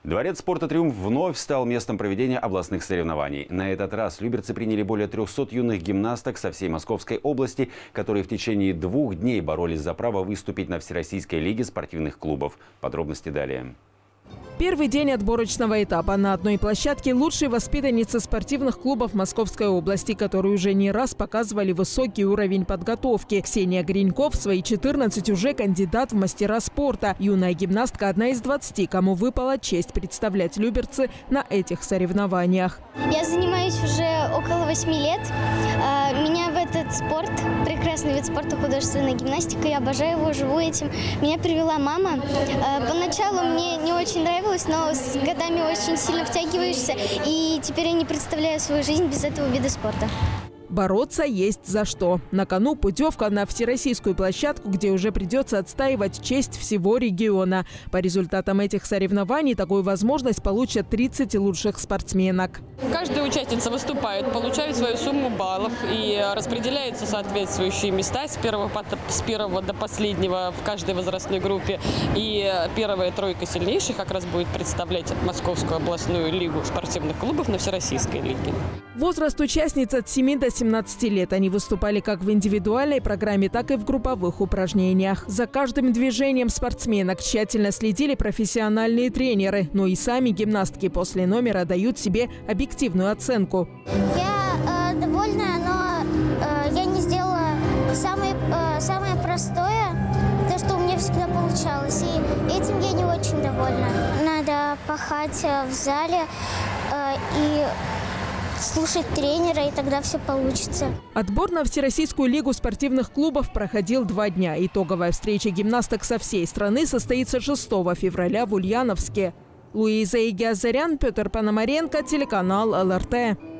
Дворец спорта «Триумф» вновь стал местом проведения областных соревнований. На этот раз люберцы приняли более 300 юных гимнасток со всей Московской области, которые в течение 2 дней боролись за право выступить на Всероссийской лиге спортивных клубов. Подробности далее. Первый день отборочного этапа. На одной площадке лучшие воспитанницы спортивных клубов Московской области, которые уже не раз показывали высокий уровень подготовки. Ксения Гриньков в свои 14 уже кандидат в мастера спорта. Юная гимнастка – одна из 20, кому выпала честь представлять люберцы на этих соревнованиях. Я занимаюсь уже около 8 лет. Меня в этот спорт, прекрасный вид спорта, художественная гимнастика, я обожаю его, живу этим. Меня привела мама. Поначалу мне не очень нравилось, но с годами очень сильно втягиваешься, и теперь я не представляю свою жизнь без этого вида спорта. Бороться есть за что. На кону путевка на всероссийскую площадку, где уже придется отстаивать честь всего региона. По результатам этих соревнований такую возможность получат 30 лучших спортсменок. Каждая участница выступает, получает свою сумму баллов и распределяются соответствующие места с первого до последнего в каждой возрастной группе. И первая тройка сильнейших как раз будет представлять Московскую областную лигу спортивных клубов на Всероссийской лиге. Возраст участниц от 7 до 17 лет. Они выступали как в индивидуальной программе, так и в групповых упражнениях. За каждым движением спортсменок тщательно следили профессиональные тренеры. Но и сами гимнастки после номера дают себе объективную оценку. Я довольна, но я не сделала самое простое, то, что у меня всегда получалось. И этим я не очень довольна. Надо пахать в зале и слушать тренера, и тогда все получится. Отбор на Всероссийскую лигу спортивных клубов проходил 2 дня. Итоговая встреча гимнасток со всей страны состоится 6 февраля в Ульяновске. Луиза Игиазарян, Петр Пономаренко, телеканал ЛРТ.